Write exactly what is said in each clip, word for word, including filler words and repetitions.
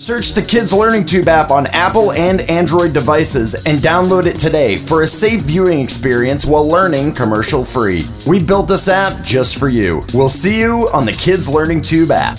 Search the Kids Learning Tube app on Apple and Android devices and download it today for a safe viewing experience while learning commercial free. We built this app just for you. We'll see you on the Kids Learning Tube app.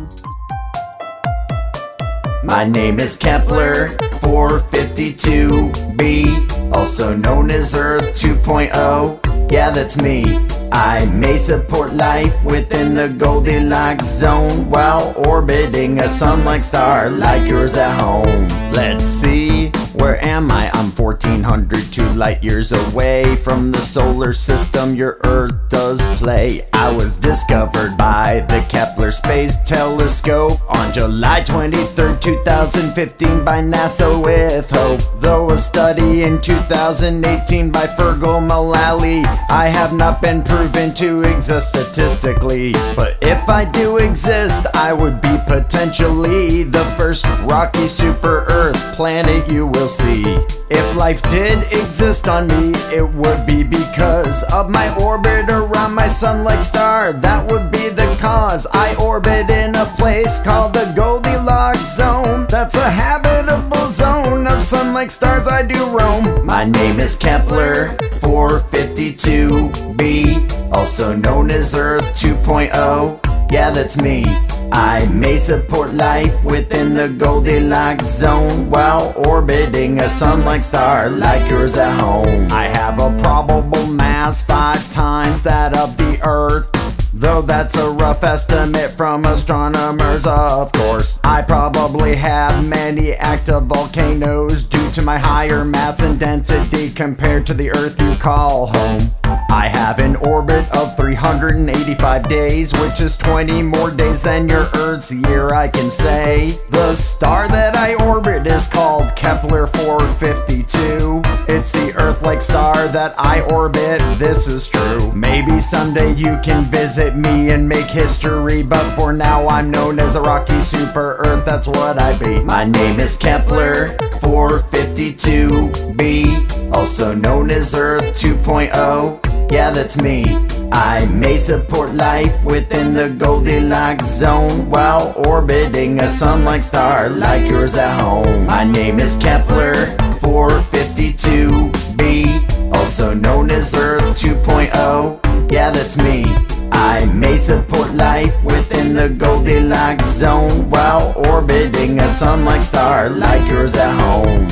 My name is Kepler four fifty-two b, also known as Earth two point oh. Yeah, that's me. I may support life within the Goldilocks Zone while orbiting a sun-like star like yours at home. Let's see, where am I? I'm fourteen hundred two light years away from the solar system your Earth does play. I was discovered by the Kepler Space Telescope on July twenty-third, two thousand fifteen by NASA with hope. Though a study in two thousand eighteen by Fergal Mullally, I have not been proven to exist statistically. But if I do exist, I would be potentially the first rocky super Earth planet you will see. If life did exist on me, it would be because of my orbit around my sun-like star. That would be the cause. I orbit in a place called the Goldilocks Zone. That's a habitable zone of sun-like stars I do roam. My name is Kepler four fifty-two b, also known as Earth two point oh. Yeah, that's me. I may support life within the Goldilocks Zone while orbiting a sun-like star like yours at home. I have a probable mass five times that of the Earth, though that's a rough estimate from astronomers, of course. I probably have many active volcanoes due to my higher mass and density compared to the Earth you call home. I have an orbit of three hundred eighty-five days, which is twenty more days than your Earth's year, I can say. The star that I orbit is called Kepler four fifty-two. It's the Earth-like star that I orbit, this is true. Maybe someday you can visit me and make history, but for now I'm known as a rocky super Earth, that's what I be. My name is Kepler four fifty-two b, also known as Earth two point oh. Yeah, that's me. I may support life within the Goldilocks Zone while orbiting a sun-like star like yours at home. My name is Kepler four fifty-two b, also known as Earth two point oh. Yeah, that's me. I may support life within the Goldilocks Zone while orbiting a sun-like star like yours at home.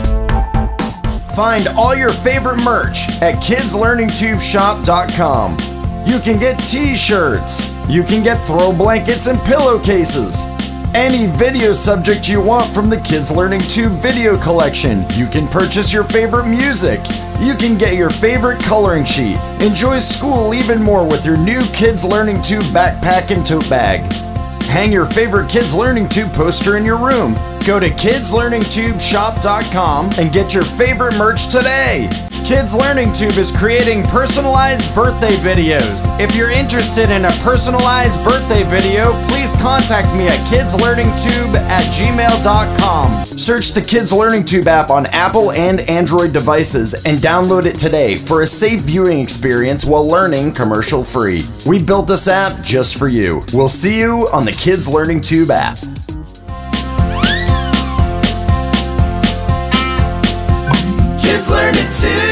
Find all your favorite merch at kids learning tube shop dot com. You can get t-shirts, you can get throw blankets and pillowcases, any video subject you want from the Kids Learning Tube video collection. You can purchase your favorite music, you can get your favorite coloring sheet, enjoy school even more with your new Kids Learning Tube backpack and tote bag. Hang your favorite Kids Learning Tube poster in your room. Go to kids learning tube shop dot com and get your favorite merch today. Kids Learning Tube is creating personalized birthday videos. If you're interested in a personalized birthday video, please contact me at kids learning tube at gmail dot com. Search the Kids Learning Tube app on Apple and Android devices and download it today for a safe viewing experience while learning commercial free. We built this app just for you. We'll see you on the Kids Learning Tube app. Kids Learning Tube.